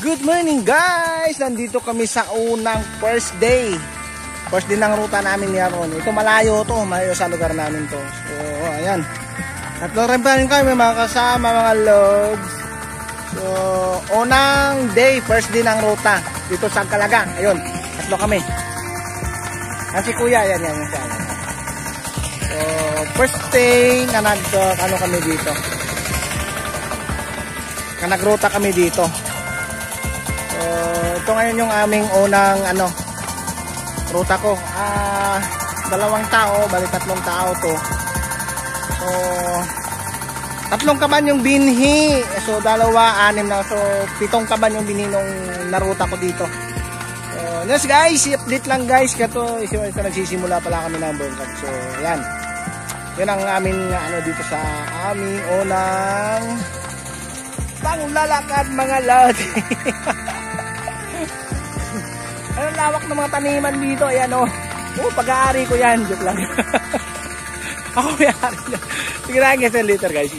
Good morning guys! Nandito kami sa unang first day. First day ng ruta namin ngayon. Ito malayo sa lugar namin to. So ayan. Tatlo rin pa rin kami mga kasama mga logs. So unang day, first day ng ruta. Dito sa Calaga. Ayun, tatlo kami. Si kuya, yan. So first day na kami dito. Na nagruta kami dito. Ito ngayon yung aming unang ruta ko. 2 tao, bali 3 tao to. So 3 kaban yung binhi. So 2, 6 na. So 7 kaban yung binhi nung naruta ko dito. So yes guys, update lang guys. Kato isa nagsisimula pala kami ng bungkag. So yan. Yan ang aming dito sa aming unang panglalakad mga lodi. Anong lawak ng mga taniman dito? Ayan pag-aari ko yan. Joke lang. Ako may-ari yan. Sige na, guys, later guys.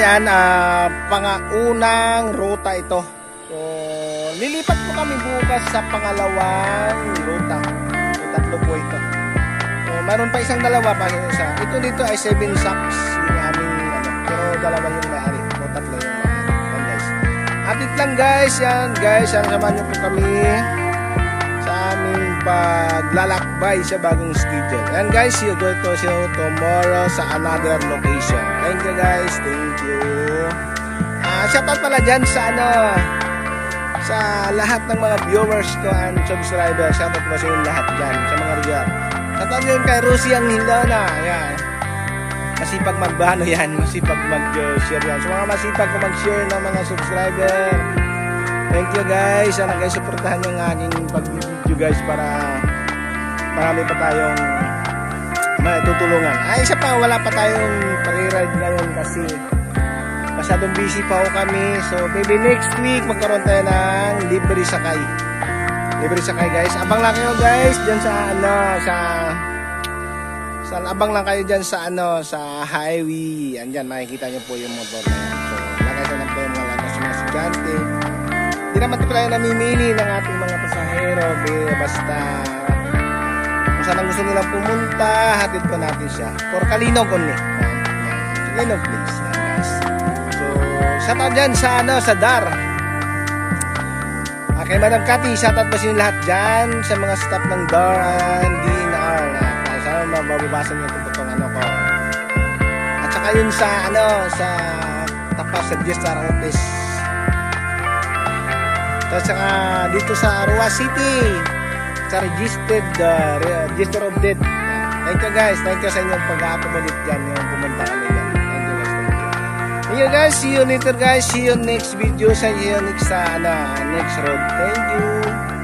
yan, pangaunang ruta ito. So, lilipat po kami bukas sa pangalawang ruta. So, tatlo po ito. So, mayroon pa isang dalawa pa isa. Ito dito ay 7 sacks yung aming pero dalawa yung may-ari. O tatlo yung may-ari. Yan guys. Update lang guys. Yan guys. Yan, samahan nyo po kami sa aming paglalakbay sa bagong schedule. Yan guys. See you tomorrow sa another location. Thank you guys. Thank you. Shoutout pala dyan sa sa lahat ng mga viewers ko and subscribers. Shoutout po sa yung lahat dyan sa mga lugar. Shoutout yun kay Rosie ang Hildona. Ayan. Masipag magbano yan. Masipag mag-share yan. So mga masipag ko mag-share ng mga subscriber. Thank you guys. Sana guys supportahan yung aking pag-video guys para marami pa tayong matutulungan. Isa pa wala pa tayong pag-ride ngayon kasi masyadong busy pa ako kami. So maybe next week magkaroon tayo ng libre sakay. Libre sakay guys. Abang lang kayo guys diyan sa abang lang kayo diyan sa sa highway. Andiyan makikita niyo po yung motor na yan. So lagay sa lang po yung mga estudyante. Hindi naman tayo namimili ng ating mga pasahero. Basta kung saan ang gusto nilang pumunta, hatid po natin siya. For Kalinog only. Kalinog please. Shoutout dyan sa Dar. Kay Madam Cathy, shoutout po sa inyo lahat dyan sa mga staff ng Dar and DNR. Sana mababasa niyo itong ko. At saka yun sa tapas sa Gestar Office. At saka dito sa Arua City sa Register of Death. Thank you guys. Thank you sa inyong pag-accommodate dyan. Yung pumunta kami dyan. Thank you guys, see you later guys, see you next video sa next road. Thank you.